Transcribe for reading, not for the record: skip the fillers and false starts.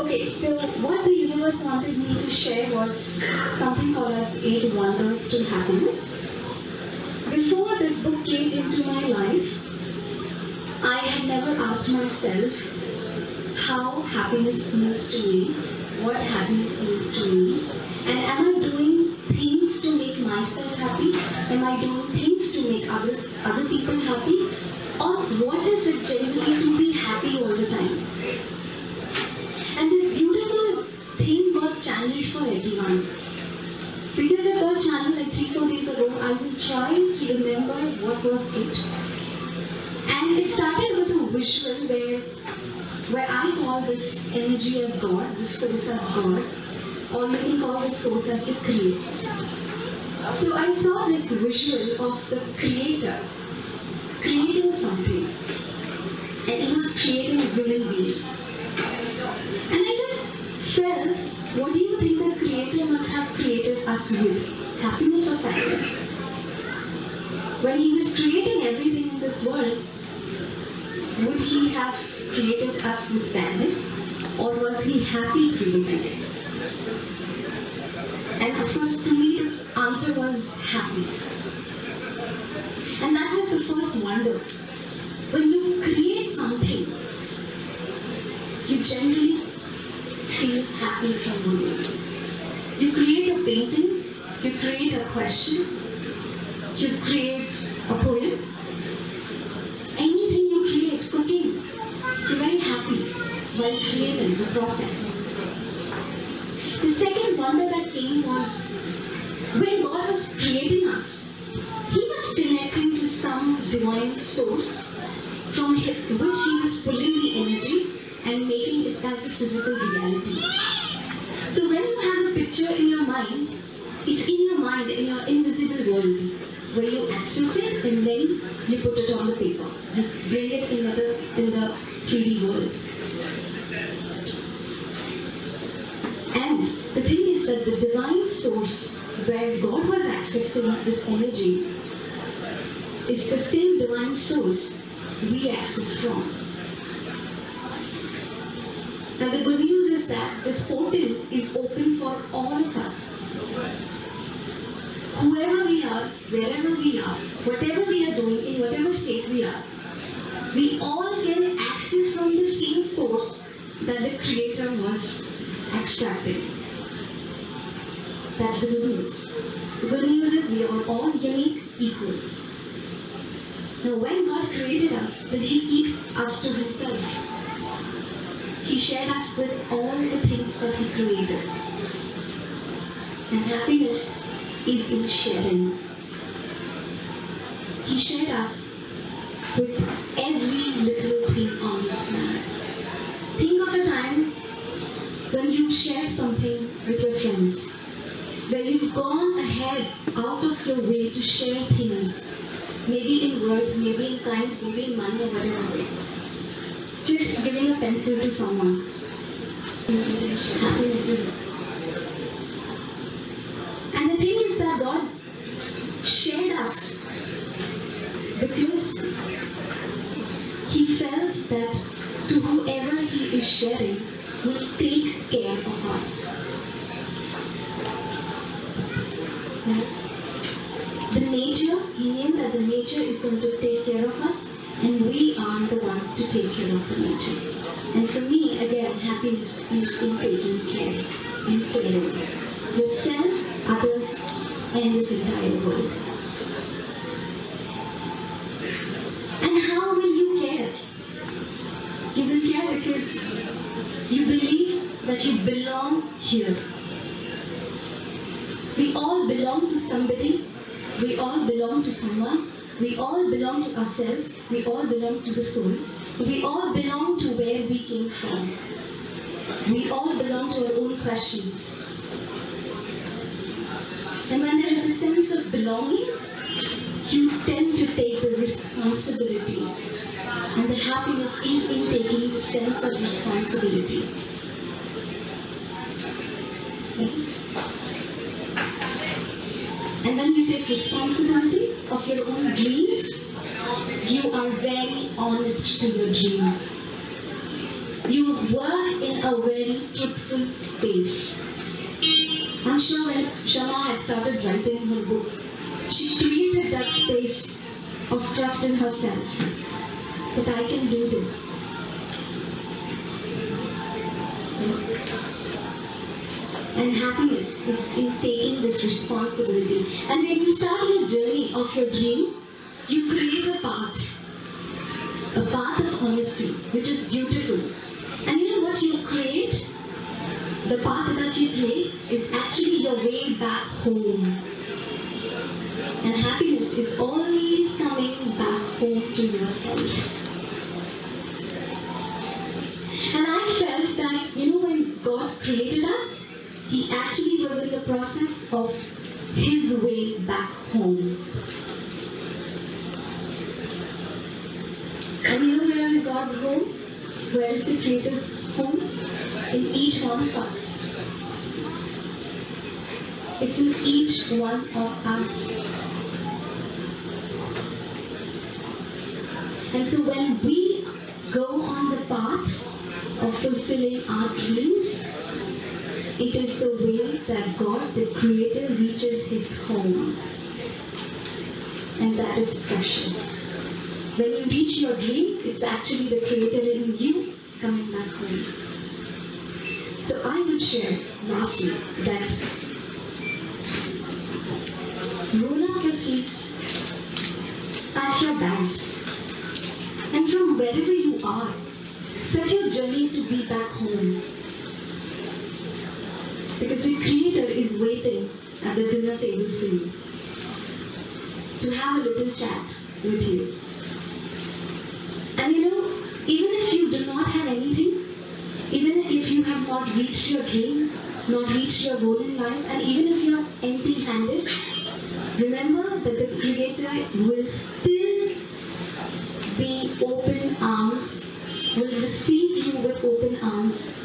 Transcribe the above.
Okay, so what the universe wanted me to share was something called as 8 Wonders to Happiness. Before this book came into my life, I had never asked myself how happiness means to me, what happiness means to me, and am I doing things to make myself happy? Am I doing things to make other people happy? Or what is it generally to be happy all the time? And this beautiful thing got channeled for everyone. Because it got channeled like 3-4 days ago, I will try to remember what was it. And it started with a visual where I call this energy as God, this force as God, or you can call this force as the Creator. So I saw this visual of the Creator creating something, and he was creating a human being. And I just felt, what do you think the Creator must have created us with? Happiness or sadness? When he was creating everything in this world, would he have created us with sadness, or was he happy creating it? And of course, to me, the answer was happy. And that was the first wonder. When you create something, you generally feel happy from within. You create a painting, you create a question, you create a poem. Anything you create, cooking, you're very happy while creating the process. The second wonder that came was when God was creating us, he was connecting to some divine source from which he was pulling the energy and making it as a physical reality. So when you have a picture in your mind, it's in your mind, in your invisible world, where you access it and then you put it on the paper. You bring it in the 3D world. And the thing is that the divine source where God was accessing this energy is the same divine source we access from. Now the good news is that this portal is open for all of us. Whoever we are, wherever we are, whatever we are doing, in whatever state we are, we all can access from the same source that the Creator was extracting. That's the good news. The good news is we are all unique, equal. Now when God created us, did he keep us to himself? He shared us with all the things that he created. And happiness is in sharing. He shared us with every little thing on this planet. Think of a time when you've shared something with your friends, where you've gone ahead out of your way to share things, maybe in words, maybe in kinds, maybe in money or whatever way. Just giving a pencil to someone. Happiness is. And the thing is that God shared us because he felt that to whoever he is sharing will take care of us. The nature, he knew that the nature is going to take care of us, and we are the one to take care of the nature. And for me, again, happiness is in taking care and caring. Yourself, others, and this entire world. And how will you care? You will care because you believe that you belong here. We all belong to somebody. We all belong to someone. We all belong to ourselves. We all belong to the soul. We all belong to where we came from. We all belong to our own questions. And when there is a sense of belonging, you tend to take the responsibility. And the happiness is in taking the sense of responsibility. Okay? And when you take responsibility of your own dreams, you are very honest to your dream. You were in a very truthful place. I'm sure when Shama had started writing her book, she created that space of trust in herself, that I can do this. And happiness is in taking this responsibility. And when you start your journey of your dream, you create a path of honesty, which is beautiful. And you know what you create? The path that you create is actually your way back home. And happiness is always coming back home to yourself. And I felt that, when God created us, He actually was in the process of His way back home. And where is God's home? Where is the Creator's home? In each one of us. It's in each one of us. And so when we go on the path of fulfilling our dreams, it is the way that God, the Creator, reaches His home. And that is precious. When you reach your dream, it's actually the Creator in you coming back home. So I would share, lastly, that roll up your sleeves, pack your bags, and from wherever you are, set your journey to be back home. Because the Creator is waiting at the dinner table for you, to have a little chat with you. And even if you do not have anything, even if you have not reached your dream, not reached your goal in life, and even if you are empty-handed, remember that the Creator will still be open arms, will receive you with open arms,